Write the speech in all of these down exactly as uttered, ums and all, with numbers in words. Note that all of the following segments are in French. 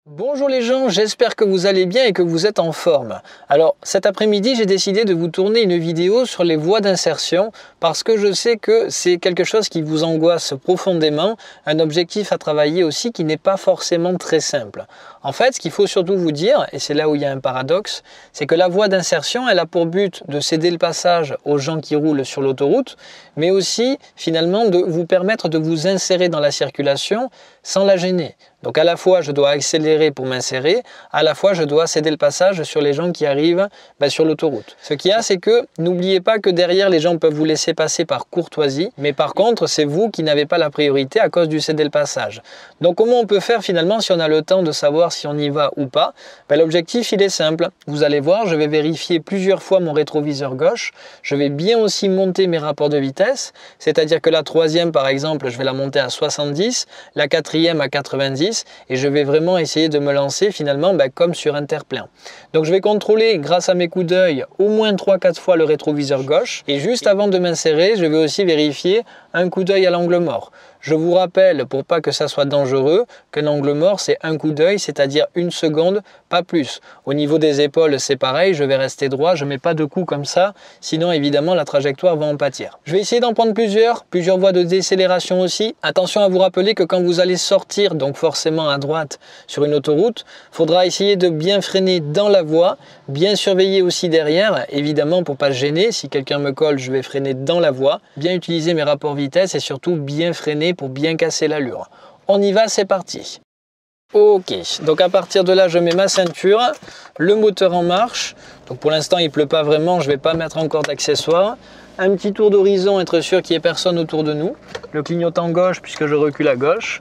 Bonjour les gens, j'espère que vous allez bien et que vous êtes en forme. Alors cet après-midi j'ai décidé de vous tourner une vidéo sur les voies d'insertion parce que je sais que c'est quelque chose qui vous angoisse profondément, un objectif à travailler aussi qui n'est pas forcément très simple. En fait, ce qu'il faut surtout vous dire, et c'est là où il y a un paradoxe, c'est que la voie d'insertion elle a pour but de céder le passage aux gens qui roulent sur l'autoroute, mais aussi finalement de vous permettre de vous insérer dans la circulation sans la gêner. Donc à la fois je dois accélérer pour m'insérer, à la fois je dois céder le passage sur les gens qui arrivent ben, sur l'autoroute. Ce qu'il y a, c'est que n'oubliez pas que derrière les gens peuvent vous laisser passer par courtoisie, mais par contre c'est vous qui n'avez pas la priorité à cause du céder le passage. Donc comment on peut faire finalement si on a le temps de savoir si on y va ou pas? Ben, l'objectif il est simple, vous allez voir, je vais vérifier plusieurs fois mon rétroviseur gauche, je vais bien aussi monter mes rapports de vitesse, c'est-à-dire que la troisième par exemple je vais la monter à soixante-dix, la quatrième à quatre-vingt-dix, et je vais vraiment essayer de me lancer finalement ben, comme sur un terre-plein. Donc je vais contrôler grâce à mes coups d'œil au moins trois quatre fois le rétroviseur gauche et juste avant de m'insérer, je vais aussi vérifier un coup d'œil à l'angle mort. Je vous rappelle, pour pas que ça soit dangereux, qu'un angle mort c'est un coup d'œil, c'est-à-dire une seconde, pas plus. Au niveau des épaules c'est pareil, je vais rester droit, je mets pas de coups comme ça, sinon évidemment la trajectoire va en pâtir. Je vais essayer d'en prendre plusieurs, plusieurs voies de décélération aussi. Attention à vous rappeler que quand vous allez sortir, donc forcément à droite sur une autoroute, il faudra essayer de bien freiner dans la voie, bien surveiller aussi derrière, évidemment pour pas se gêner, si quelqu'un me colle je vais freiner dans la voie, bien utiliser mes rapports vitesse et surtout bien freiner pour bien casser l'allure. On y va, c'est parti. Ok, donc à partir de là je mets ma ceinture, le moteur en marche, donc pour l'instant il pleut pas vraiment, je vais pas mettre encore d'accessoires. Un petit tour d'horizon, être sûr qu'il n'y ait personne autour de nous, le clignotant gauche puisque je recule à gauche.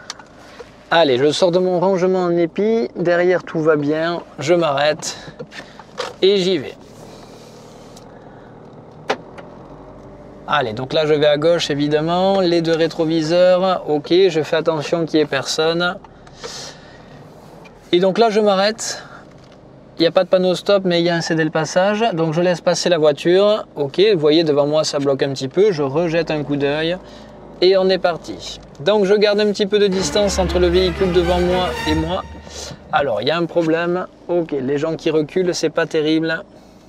Allez, je sors de mon rangement en épi, derrière tout va bien, je m'arrête et j'y vais. Allez, donc là je vais à gauche évidemment, les deux rétroviseurs, ok, je fais attention qu'il n'y ait personne. Et donc là je m'arrête, il n'y a pas de panneau stop mais il y a un céder le passage, donc je laisse passer la voiture, ok, vous voyez devant moi ça bloque un petit peu, je rejette un coup d'œil et on est parti. Donc je garde un petit peu de distance entre le véhicule devant moi et moi. Alors il y a un problème, ok, les gens qui reculent c'est pas terrible.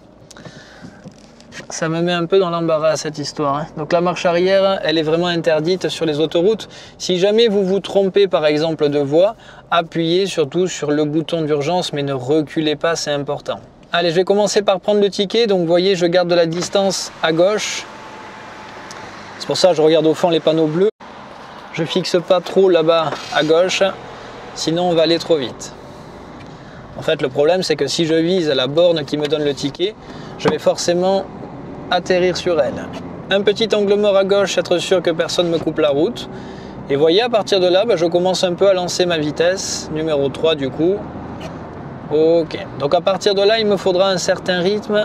Ça me met un peu dans l'embarras cette histoire. Hein. Donc la marche arrière, elle est vraiment interdite sur les autoroutes. Si jamais vous vous trompez par exemple de voie, appuyez surtout sur le bouton d'urgence, mais ne reculez pas, c'est important. Allez, je vais commencer par prendre le ticket. Donc vous voyez, je garde de la distance à gauche. C'est pour ça que je regarde au fond les panneaux bleus. Je fixe pas trop là-bas à gauche, sinon on va aller trop vite. En fait, le problème, c'est que si je vise la borne qui me donne le ticket, je vais forcément atterrir sur elle. Un petit angle mort à gauche, être sûr que personne ne me coupe la route. Et voyez, à partir de là, bah, je commence un peu à lancer ma vitesse, numéro trois du coup. Ok, donc à partir de là, il me faudra un certain rythme.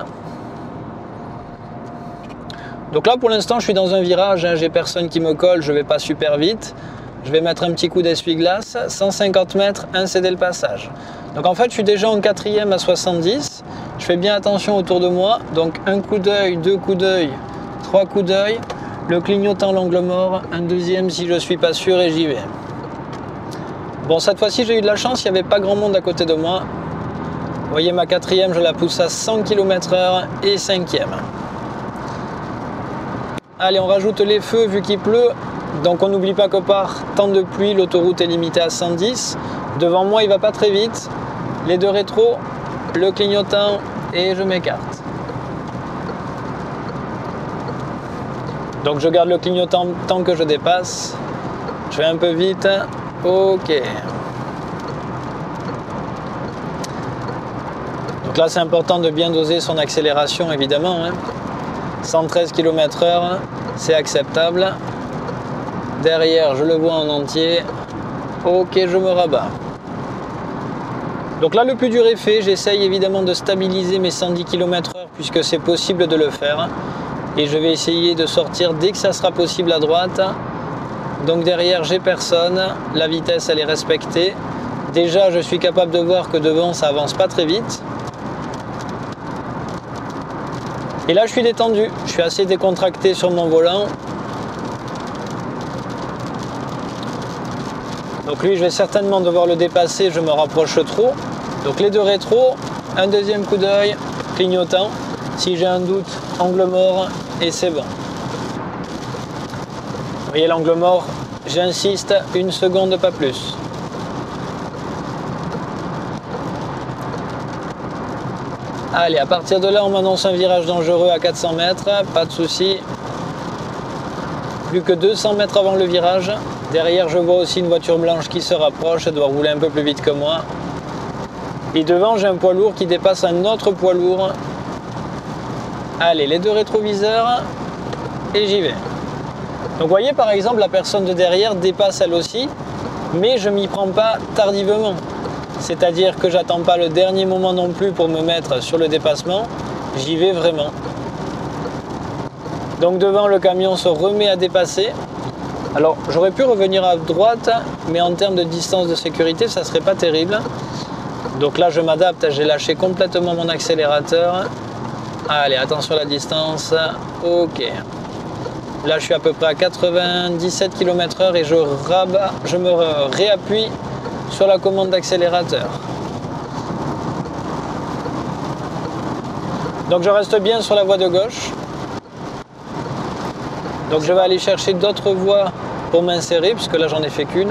Donc là, pour l'instant, je suis dans un virage, hein, j'ai personne qui me colle, je ne vais pas super vite. Je vais mettre un petit coup d'essuie-glace, cent cinquante mètres, un céder le passage. Donc en fait, je suis déjà en quatrième à soixante-dix. Je fais bien attention autour de moi. Donc un coup d'œil, deux coups d'œil, trois coups d'œil. Le clignotant, l'angle mort. Un deuxième si je ne suis pas sûr et j'y vais. Bon, cette fois-ci, j'ai eu de la chance, il n'y avait pas grand monde à côté de moi. Vous voyez, ma quatrième, je la pousse à cent kilomètres heure et cinquième. Allez, on rajoute les feux vu qu'il pleut. Donc on n'oublie pas que par temps de pluie, l'autoroute est limitée à cent dix. Devant moi, il ne va pas très vite. Les deux rétros, le clignotant et je m'écarte. Donc je garde le clignotant tant que je dépasse. Je vais un peu vite. Ok. Donc là, c'est important de bien doser son accélération, évidemment. Hein. cent treize kilomètres heure, c'est acceptable. Derrière, je le vois en entier. Ok, je me rabats. Donc là, le plus dur est fait. J'essaye évidemment de stabiliser mes cent dix kilomètres heure puisque c'est possible de le faire. Et je vais essayer de sortir dès que ça sera possible à droite. Donc derrière, j'ai personne. La vitesse, elle est respectée. Déjà, je suis capable de voir que devant, ça avance pas très vite. Et là, je suis détendu. Je suis assez décontracté sur mon volant. Donc lui, je vais certainement devoir le dépasser, je me rapproche trop. Donc les deux rétros, un deuxième coup d'œil, clignotant. Si j'ai un doute, angle mort et c'est bon. Vous voyez l'angle mort, j'insiste, une seconde, pas plus. Allez, à partir de là, on m'annonce un virage dangereux à quatre cents mètres, pas de souci. Plus que deux cents mètres avant le virage. Derrière, je vois aussi une voiture blanche qui se rapproche, elle doit rouler un peu plus vite que moi. Et devant, j'ai un poids lourd qui dépasse un autre poids lourd. Allez, les deux rétroviseurs, et j'y vais. Donc vous voyez, par exemple, la personne de derrière dépasse elle aussi, mais je m'y prends pas tardivement. C'est-à-dire que j'attends pas le dernier moment non plus pour me mettre sur le dépassement, j'y vais vraiment. Donc devant, le camion se remet à dépasser. Alors j'aurais pu revenir à droite, mais en termes de distance de sécurité, ça serait pas terrible. Donc là je m'adapte, j'ai lâché complètement mon accélérateur. Allez, attention à la distance, ok. Là je suis à peu près à quatre-vingt-dix-sept kilomètres heure et je rabats, je me réappuie sur la commande d'accélérateur. Donc je reste bien sur la voie de gauche. Donc je vais aller chercher d'autres voies pour m'insérer, puisque là j'en ai fait qu'une.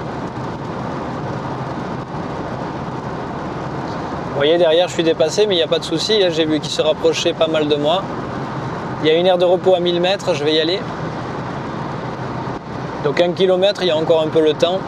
Vous voyez, derrière je suis dépassé, mais il n'y a pas de souci, j'ai vu qu'il se rapprochait pas mal de moi. Il y a une aire de repos à mille mètres, je vais y aller. Donc un kilomètre, il y a encore un peu le temps.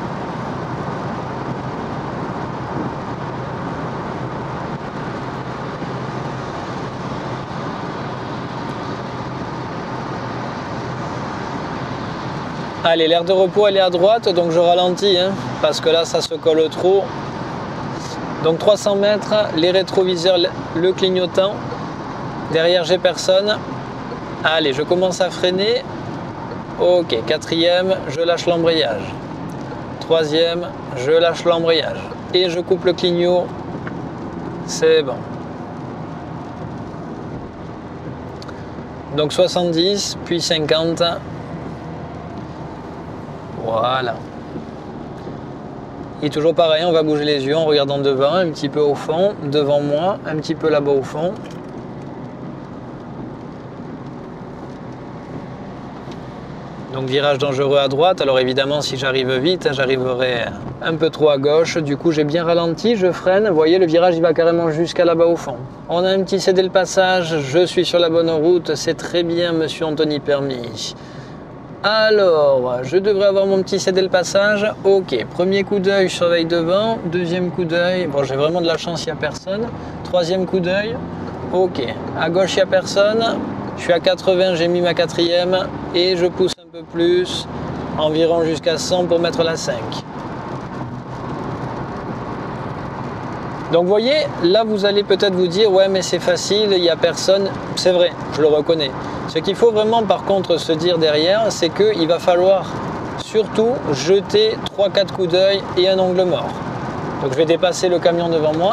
Allez, l'aire de repos elle est à droite, donc je ralentis, hein, parce que là ça se colle trop. Donc trois cents mètres, les rétroviseurs, le clignotant. Derrière j'ai personne. Allez, je commence à freiner. Ok, quatrième, je lâche l'embrayage. Troisième, je lâche l'embrayage. Et je coupe le clignot. C'est bon. Donc soixante-dix, puis cinquante. Voilà. Et toujours pareil, on va bouger les yeux en regardant devant, un petit peu au fond, devant moi, un petit peu là-bas au fond. Donc virage dangereux à droite, alors évidemment si j'arrive vite, j'arriverai un peu trop à gauche, du coup j'ai bien ralenti, je freine, vous voyez le virage il va carrément jusqu'à là-bas au fond. On a un petit cédé le passage, je suis sur la bonne route, c'est très bien monsieur Anthony Permis. Alors, je devrais avoir mon petit cédé le passage. Ok, premier coup d'œil, je surveille devant. Deuxième coup d'œil, bon j'ai vraiment de la chance, il n'y a personne. Troisième coup d'œil, ok. À gauche, il n'y a personne. Je suis à quatre-vingts, j'ai mis ma quatrième. Et je pousse un peu plus, environ jusqu'à cent pour mettre la cinq. Donc vous voyez, là vous allez peut-être vous dire, ouais mais c'est facile, il n'y a personne. C'est vrai, je le reconnais. Ce qu'il faut vraiment par contre se dire derrière, c'est qu'il va falloir surtout jeter trois quatre coups d'œil et un angle mort. Donc je vais dépasser le camion devant moi.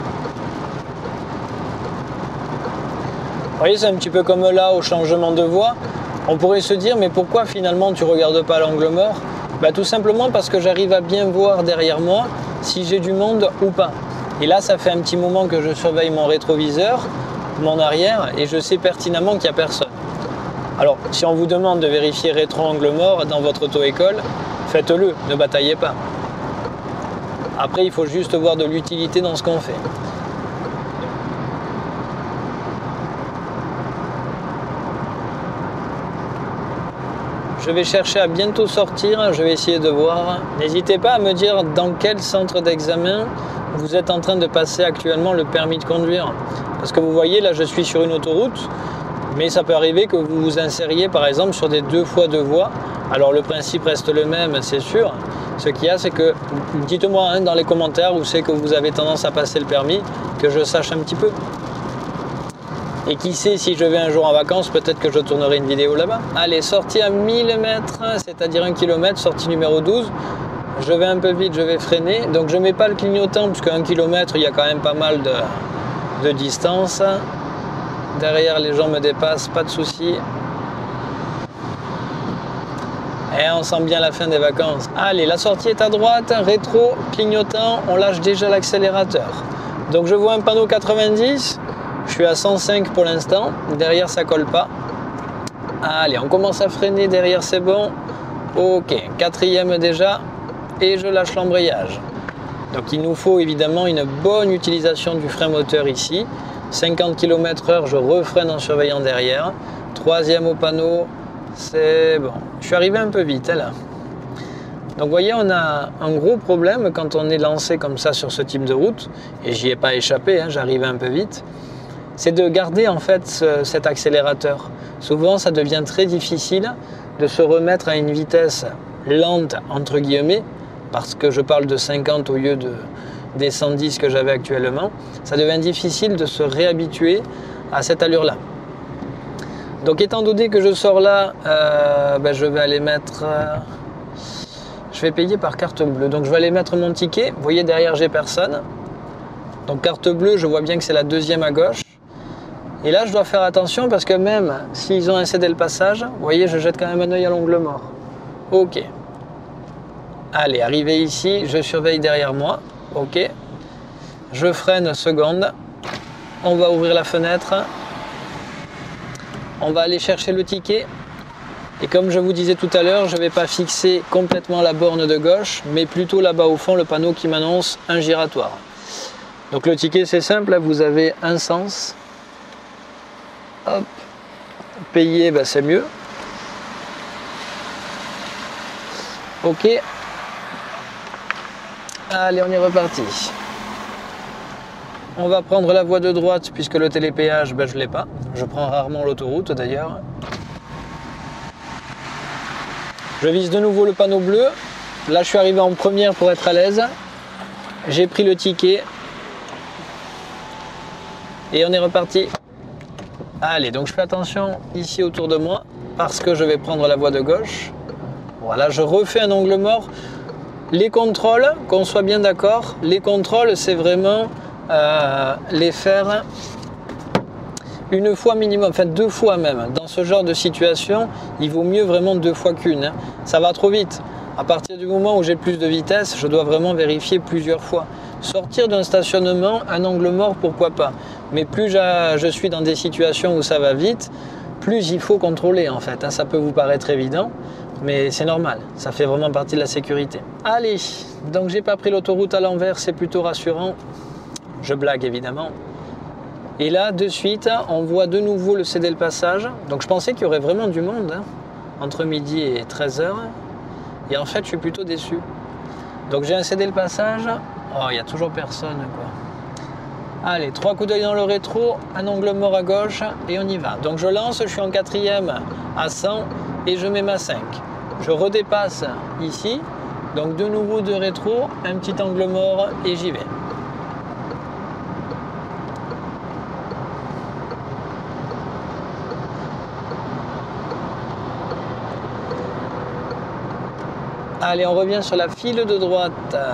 Vous voyez, c'est un petit peu comme là au changement de voie. On pourrait se dire, mais pourquoi finalement tu ne regardes pas l'angle mort? Bah, tout simplement parce que j'arrive à bien voir derrière moi si j'ai du monde ou pas. Et là, ça fait un petit moment que je surveille mon rétroviseur, mon arrière, et je sais pertinemment qu'il n'y a personne. Alors, si on vous demande de vérifier rétro-angle mort dans votre auto-école, faites-le, ne bataillez pas. Après, il faut juste voir de l'utilité dans ce qu'on fait. Je vais chercher à bientôt sortir, je vais essayer de voir. N'hésitez pas à me dire dans quel centre d'examen vous êtes en train de passer actuellement le permis de conduire. Parce que vous voyez, là je suis sur une autoroute, mais ça peut arriver que vous vous insériez par exemple sur des deux fois deux voies. Alors le principe reste le même, c'est sûr. Ce qu'il y a, c'est que, dites-moi hein, dans les commentaires où c'est que vous avez tendance à passer le permis, que je sache un petit peu. Et qui sait, si je vais un jour en vacances, peut-être que je tournerai une vidéo là-bas. Allez, sortie à mille mètres, c'est-à-dire un kilomètre, sortie numéro douze. Je vais un peu vite, je vais freiner. Donc je ne mets pas le clignotant, parce qu'un kilomètre, il y a quand même pas mal de, de distance. Derrière, les gens me dépassent, pas de souci. Et on sent bien la fin des vacances. Allez, la sortie est à droite, rétro, clignotant, on lâche déjà l'accélérateur. Donc je vois un panneau quatre-vingt-dix, je suis à cent cinq pour l'instant, derrière ça colle pas. Allez, on commence à freiner, derrière c'est bon. Ok, quatrième déjà, et je lâche l'embrayage. Donc il nous faut évidemment une bonne utilisation du frein moteur ici. cinquante kilomètres heure, je refreine en surveillant derrière. Troisième au panneau, c'est bon. Je suis arrivé un peu vite là. Donc vous voyez, on a un gros problème quand on est lancé comme ça sur ce type de route, et j'y ai pas échappé, hein, j'arrivais un peu vite, c'est de garder en fait ce, cet accélérateur. Souvent ça devient très difficile de se remettre à une vitesse lente entre guillemets, parce que je parle de cinquante au lieu de, des cent dix que j'avais actuellement. Ça devient difficile de se réhabituer à cette allure là. Donc étant donné que je sors là, euh, ben, je vais aller mettre... Euh, je vais payer par carte bleue. Donc je vais aller mettre mon ticket. Vous voyez derrière j'ai personne. Donc carte bleue, je vois bien que c'est la deuxième à gauche. Et là je dois faire attention parce que même s'ils ont incédé le passage, vous voyez je jette quand même un œil à l'angle mort. Ok. Allez, arrivé ici, je surveille derrière moi. Ok. Je freine seconde. On va ouvrir la fenêtre. On va aller chercher le ticket. Et comme je vous disais tout à l'heure, je ne vais pas fixer complètement la borne de gauche, mais plutôt là-bas au fond, le panneau qui m'annonce un giratoire. Donc le ticket, c'est simple, là, vous avez un sens. Hop. Payer, ben, c'est mieux. Ok. Allez, on est reparti. On va prendre la voie de droite puisque le télépéage, ben, je ne l'ai pas. Je prends rarement l'autoroute d'ailleurs. Je vise de nouveau le panneau bleu. Là, je suis arrivé en première pour être à l'aise. J'ai pris le ticket. Et on est reparti. Allez, donc je fais attention ici autour de moi parce que je vais prendre la voie de gauche. Voilà, je refais un angle mort. Les contrôles, qu'on soit bien d'accord, les contrôles, c'est vraiment euh, les faire une fois minimum, enfin deux fois même. Dans ce genre de situation, il vaut mieux vraiment deux fois qu'une. Hein. Ça va trop vite. À partir du moment où j'ai plus de vitesse, je dois vraiment vérifier plusieurs fois. Sortir d'un stationnement, un angle mort, pourquoi pas. Mais plus je suis dans des situations où ça va vite, plus il faut contrôler en fait. Hein. Ça peut vous paraître évident, mais c'est normal. Ça fait vraiment partie de la sécurité. Allez, donc j'ai pas pris l'autoroute à l'envers, c'est plutôt rassurant. Je blague évidemment. Et là, de suite, on voit de nouveau le céder le passage. Donc je pensais qu'il y aurait vraiment du monde hein, entre midi et treize heures. Et en fait, je suis plutôt déçu. Donc j'ai un céder le passage. Oh, il n'y a toujours personne, quoi. Allez, trois coups d'œil dans le rétro, un angle mort à gauche et on y va. Donc je lance, je suis en quatrième à cent et je mets ma cinq. Je redépasse ici. Donc de nouveau de rétro, un petit angle mort et j'y vais. Allez, on revient sur la file de droite.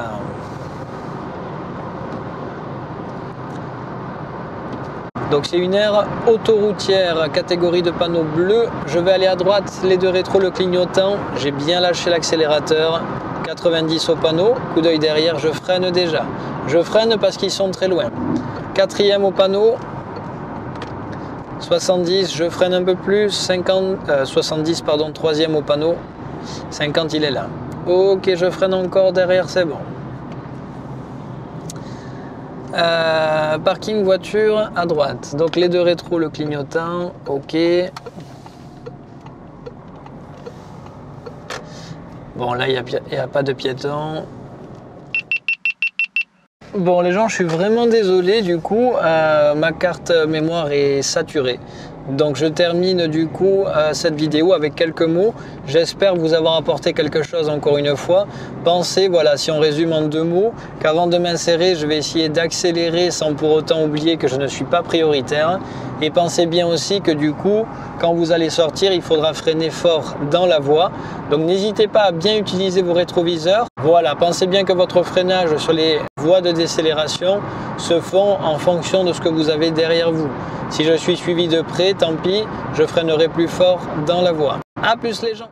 Donc c'est une aire autoroutière, catégorie de panneau bleu. Je vais aller à droite, les deux rétros, le clignotant. J'ai bien lâché l'accélérateur. quatre-vingt-dix au panneau. Coup d'œil derrière, je freine déjà. Je freine parce qu'ils sont très loin. Quatrième au panneau. soixante-dix, je freine un peu plus. cinquante, euh, soixante-dix, pardon, troisième au panneau. cinquante, il est là. Ok, je freine encore derrière, c'est bon. Euh, parking voiture à droite. Donc les deux rétros, le clignotant. Ok. Bon, là, il n'y a, a pas de piéton. Bon, les gens, je suis vraiment désolé. Du coup, euh, ma carte mémoire est saturée. Donc je termine du coup euh, cette vidéo avec quelques mots. J'espère vous avoir apporté quelque chose encore une fois. Pensez, voilà, si on résume en deux mots, qu'avant de m'insérer, je vais essayer d'accélérer sans pour autant oublier que je ne suis pas prioritaire. Et pensez bien aussi que du coup, quand vous allez sortir, il faudra freiner fort dans la voie. Donc n'hésitez pas à bien utiliser vos rétroviseurs. Voilà, pensez bien que votre freinage sur les voies de décélération se font en fonction de ce que vous avez derrière vous. Si je suis suivi de près, tant pis, je freinerai plus fort dans la voie. A plus les gens!